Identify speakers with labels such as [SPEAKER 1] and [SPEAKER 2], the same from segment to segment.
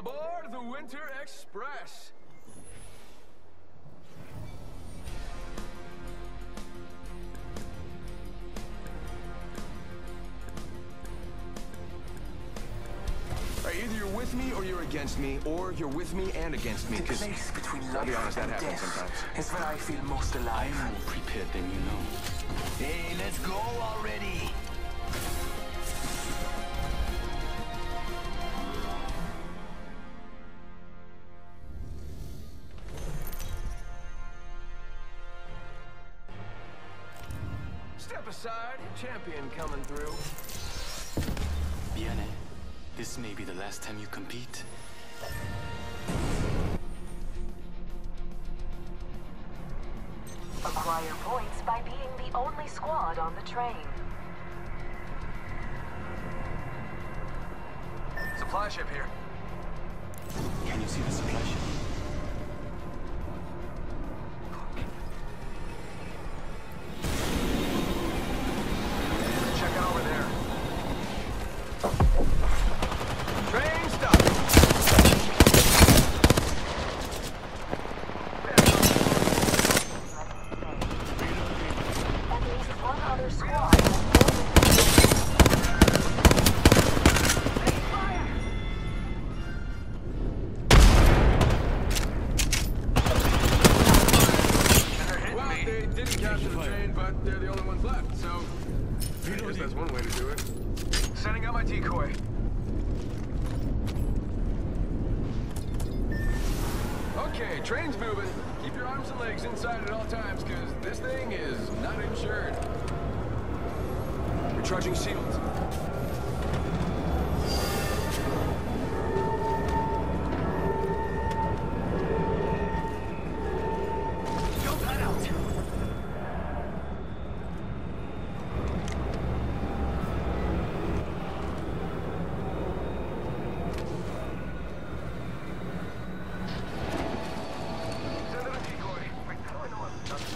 [SPEAKER 1] aboard the Winter Express. Right, either you're with me or you're against me, or you're with me and against me, because,
[SPEAKER 2] the place between life
[SPEAKER 1] I'll be honest, that
[SPEAKER 2] and
[SPEAKER 1] happens
[SPEAKER 2] death
[SPEAKER 1] sometimes.
[SPEAKER 2] is where I feel most alive.
[SPEAKER 3] I'm more prepared than you know.
[SPEAKER 2] Hey, let's go already!
[SPEAKER 1] Step aside, champion coming through.
[SPEAKER 3] Viene, this may be the last time you compete.
[SPEAKER 4] Acquire points by being the only squad on the train.
[SPEAKER 1] Supply ship here.
[SPEAKER 3] Can you see the supply ship?
[SPEAKER 1] Check out over there. Train stop.
[SPEAKER 4] At least one other squad has
[SPEAKER 1] Well, they didn't capture the train, but they're the only ones left, so I guess that's one way to do it. Sending out my decoy. Okay, train's moving. Keep your arms and legs inside at all times, because this thing is not insured. Recharging shields. Send out a decoy. Wait, how do I know I'm done?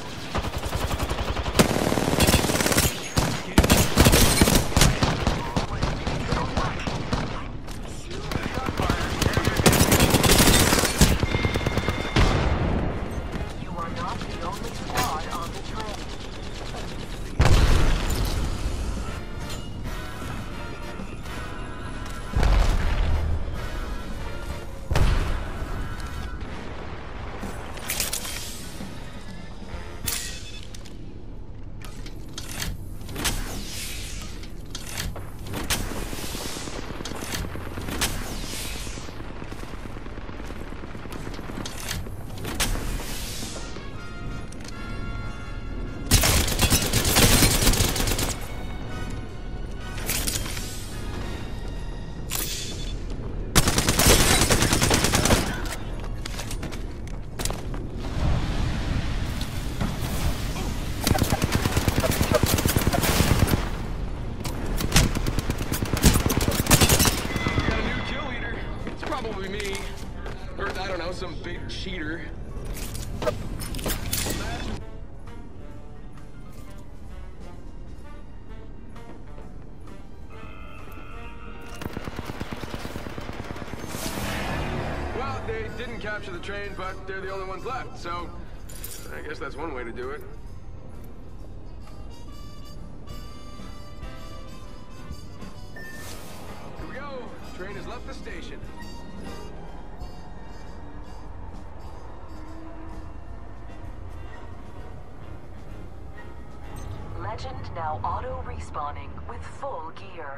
[SPEAKER 4] You are not the only squad on the train. We got a new kill leader. It's probably me. Or, I don't know, some big cheater. Well, they didn't capture the train, but they're the only ones left, so I guess that's one way to do it. Here we go. Train has left the station. Legend now auto-respawning with full gear.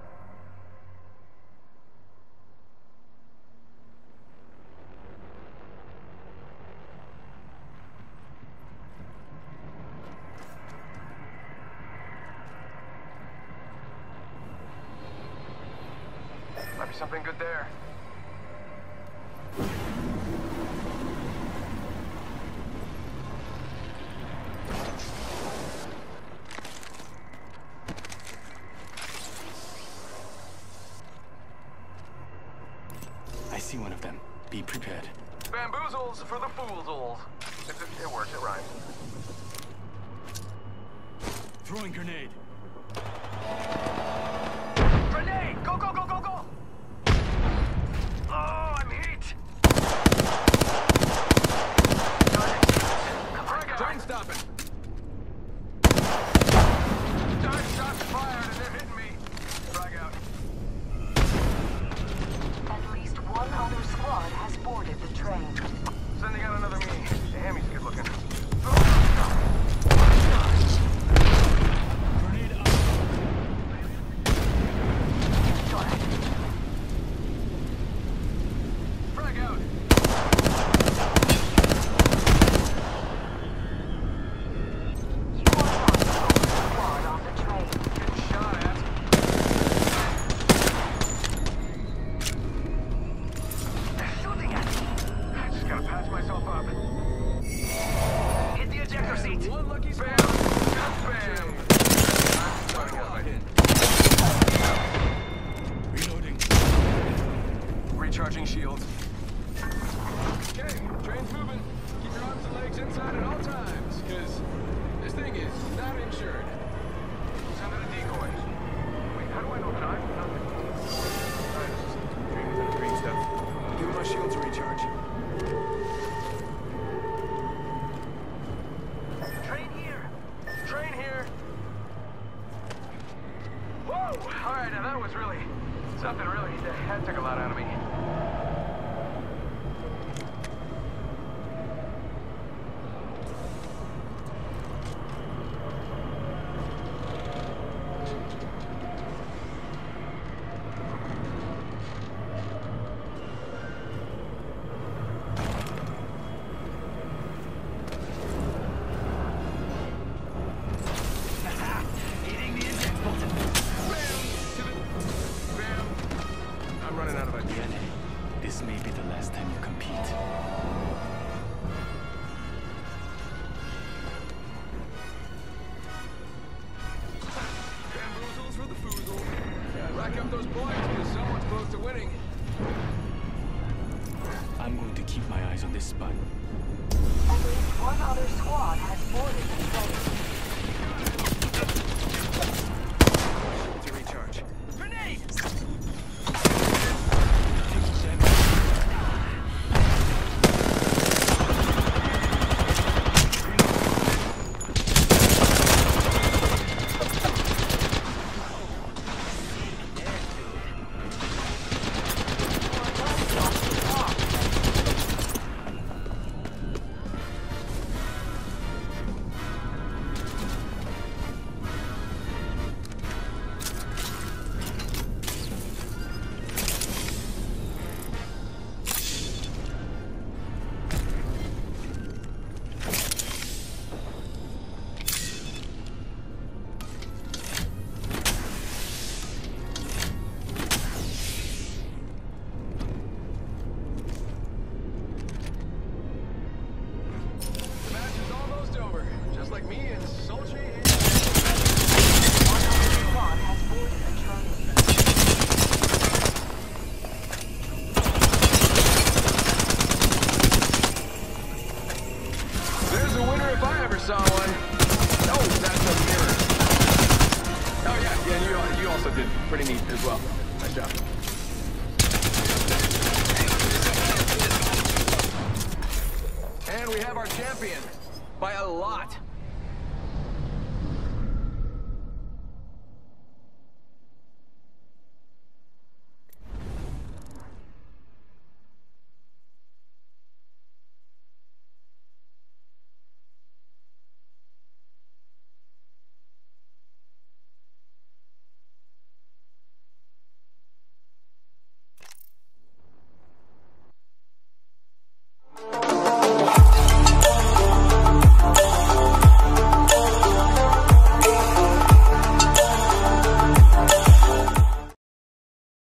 [SPEAKER 1] Might be something good there.
[SPEAKER 3] I see one of them. Be prepared.
[SPEAKER 1] Bamboozles for the foolsels. It works, it rhymes.
[SPEAKER 3] Throwing grenade.
[SPEAKER 1] Grenade! Go, go, go, go, go!
[SPEAKER 5] train.
[SPEAKER 1] Sending out another me. Damn, he's good looking. Frag out.
[SPEAKER 5] Squad on the train.
[SPEAKER 1] Getting shot at. They're shooting at me. I just gotta patch myself up. Hit the ejector seat.
[SPEAKER 4] One lucky
[SPEAKER 1] Bam!
[SPEAKER 4] spot.
[SPEAKER 1] Bam! I'm starting out my hit.
[SPEAKER 3] Reloading.
[SPEAKER 1] Recharging shields.
[SPEAKER 4] Okay, train's moving. Keep your arms and legs inside at all times, because this thing is not insured.
[SPEAKER 1] Send out a decoy. Wait, how do I know that I'm nothing? Alright, this is dream within a dream stuff. Give my shields a recharge. Train here! Train here! Whoa! Alright, now that was really something really that took a lot out of me.
[SPEAKER 2] Hitting the eject button.
[SPEAKER 1] Bam! I'm running out of ideas.
[SPEAKER 3] Viene, this may be the last time you compete.
[SPEAKER 4] Bamboozles for the foozle. Rack up those points, because someone's close to winning.
[SPEAKER 3] I'm going to keep my eyes on this spot.
[SPEAKER 5] At least one other squad has boarded the train.
[SPEAKER 1] To recharge.
[SPEAKER 2] Grenade!
[SPEAKER 4] The match is almost over, just like me and sultry.
[SPEAKER 5] One other squad has boarded the train.
[SPEAKER 4] There's a winner if I ever saw one. Oh, that's a mirror. Oh yeah, and you also did pretty neat as well. Nice job. And we have our champion by a lot.